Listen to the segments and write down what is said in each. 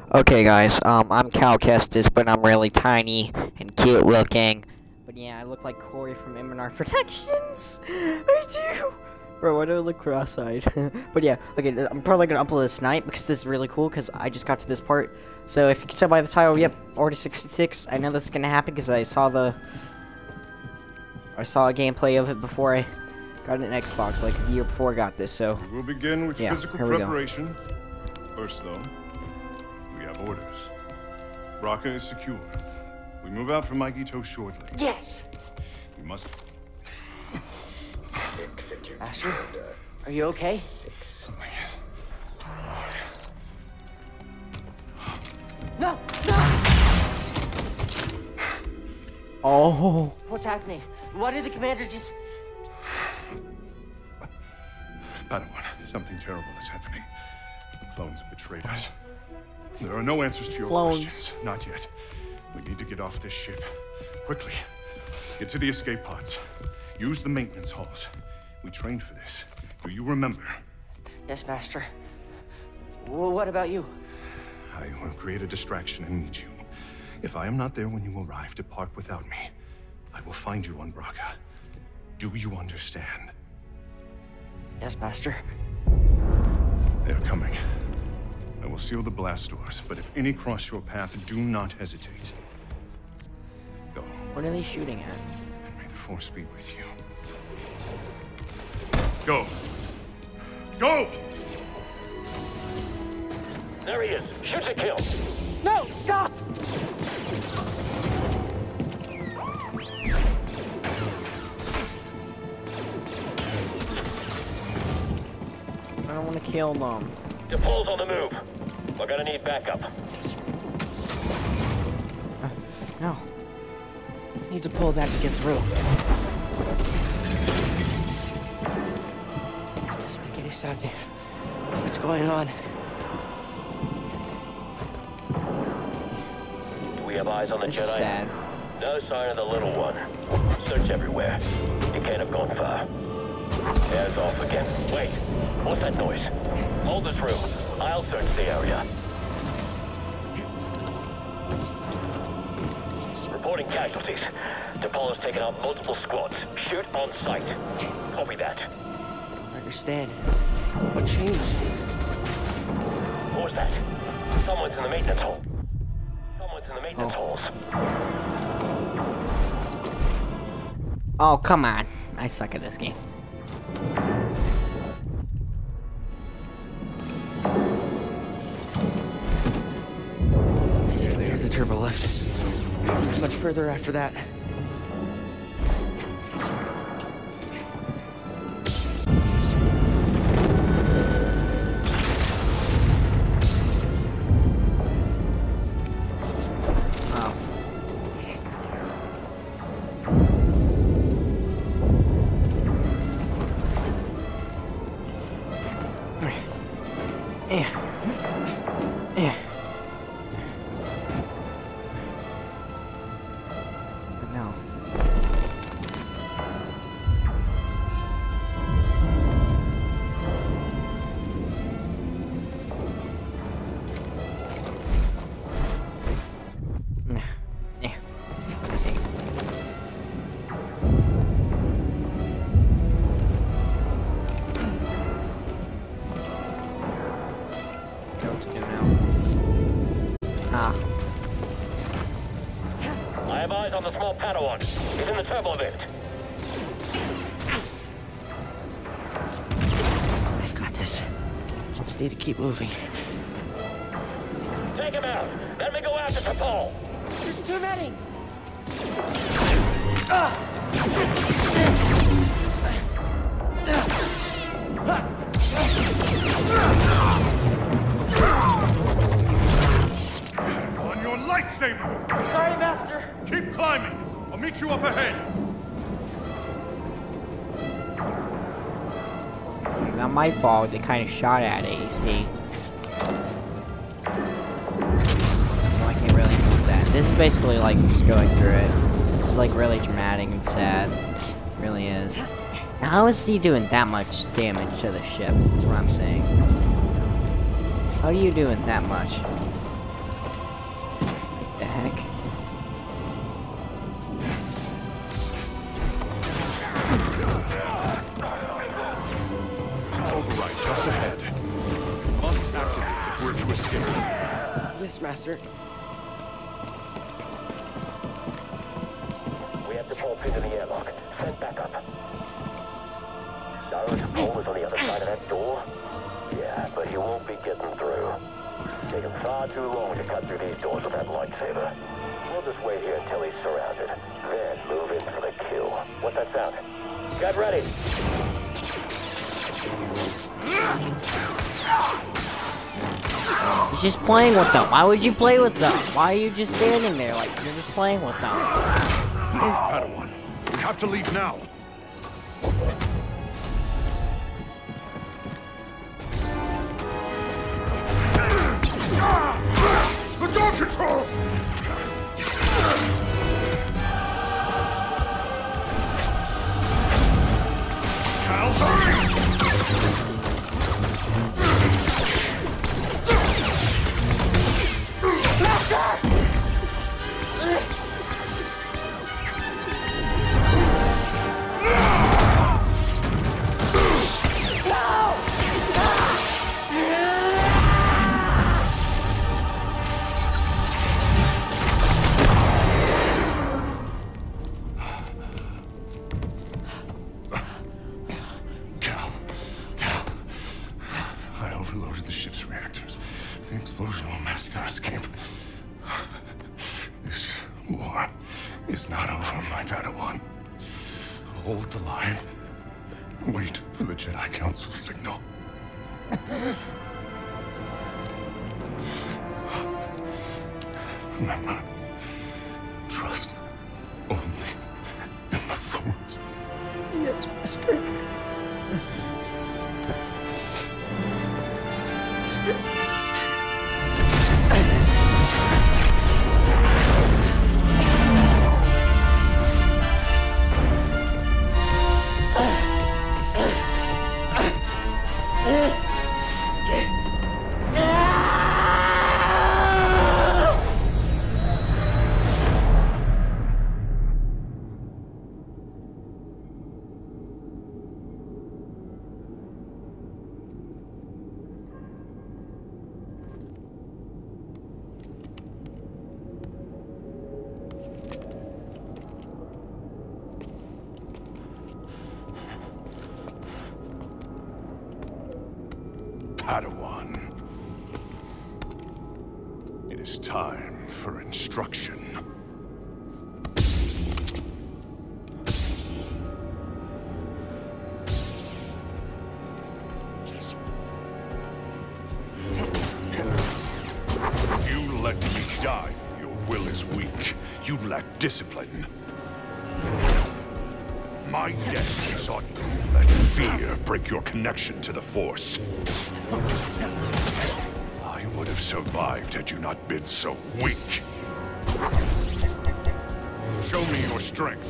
Okay, guys, I'm Cal Kestis, but I'm really tiny and cute looking. But yeah, I look like Corey from M&R Protections. I do. Bro, why do I look cross-eyed? But yeah, okay, I'm probably gonna upload this tonight because this is really cool because I just got to this part. So if you can tell by the title, yep, Order 66. I know this is gonna happen because I saw a gameplay of it before I got an Xbox, like a year before I got this. So we'll begin with physical preparation. First, though, we have orders. Bracca is secure. We move out from Maikito shortly. Yes! We must... Master, are you okay? Something is... No! No! Oh. What's happening? Why did the commander just... Padawan, something terrible is happening. The clones have betrayed us. There are no answers to your questions. Not yet. We need to get off this ship. Quickly. Get to the escape pods. Use the maintenance halls. We trained for this. Do you remember? Yes, Master. Well, what about you? I will create a distraction and meet you. If I am not there when you arrive, depart without me. I will find you on Bracca. Do you understand? Yes, Master. They're coming. I will seal the blast doors, but if any cross your path, do not hesitate. Go. What are they shooting at? And may the Force be with you. Go! Go! There he is. Shoot to kill. No, stop! I don't want to kill them. DePaul's on the move. We're gonna need backup. No. Need to pull that to get through. This doesn't make any sense. What's going on? Do we have eyes on the This Jedi? is sad. No sign of the little one. Search everywhere. He can't have gone far. There's off again. Wait. What's that noise? Hold this room. I'll search the area. Reporting casualties. DePaul has taken out multiple squads. Shoot on sight. Copy that. I understand. What changed? What was that? Someone's in the maintenance hall. Someone's in the maintenance halls. Oh, come on. I suck at this game. I think I heard the turbo lift. Much further after that. No. Yeah. Let's see. What to do now? Ah. I have eyes on the small Padawan. He's in the turbo lift. I've got this. Just need to keep moving. Take him out. Let me go after DePaul. There's too many! On your lightsaber! Sorry, Master! Keep climbing! I'll meet you up ahead! Not my fault, they kind of shot at it, you see. So I can't really move that. This is basically like just going through it. It's like really dramatic and sad. It really is. Now, how is he doing that much damage to the ship? That's what I'm saying. How are you doing that much? heck? Override just ahead. Must activate if we're to escape. Yes, Master. We have to pull into the airlock. Send back up. Cyrus Cole is on the other side of that door? Yeah, but he won't be getting through. Taking far too long to cut through these doors with that lightsaber. We'll just wait here until he's surrounded. Then move in for the kill. What's that sound? Get ready! He's just playing with them. Why would you play with them? Why are you just standing there like you're just playing with them? Padawan, we have to leave now. The door controls! Cal, hurry! I overloaded the ship's reactors. The explosion will mask our escape. This war is not over, my Padawan. Hold the line. Wait for the Jedi Council signal. Remember, trust only in the Force. Yes, Master. Padawan. It is time for instruction. You let me die. Your will is weak. You lack discipline. My death is on you. Let fear break your connection to the Force. I would have survived had you not been so weak. Show me your strength.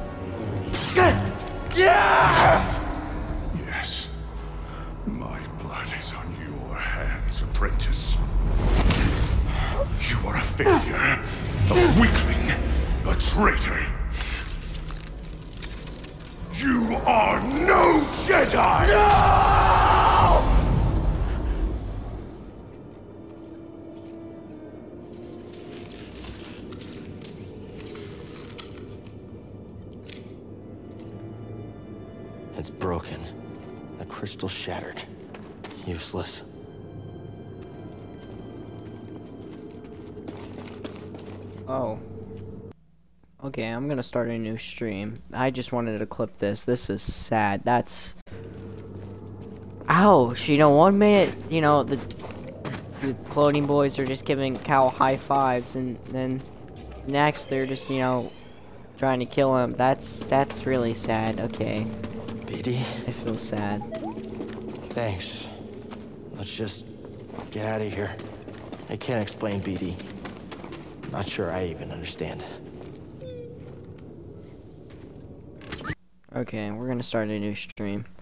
Yes. My blood is on your hands, apprentice. You are a failure, a weakling, a traitor. You are no Jedi! No! It's broken. The crystal shattered. Useless. Oh. Okay, I'm gonna start a new stream. I just wanted to clip this. This is sad. That's... Ouch! You know, 1 minute, you know, the cloning boys are just giving Cal high fives, and then next they're just, you know, trying to kill him. That's really sad. Okay. BD? I feel sad. Thanks. Let's just get out of here. I can't explain BD. Not sure I even understand. Okay, we're gonna start a new stream.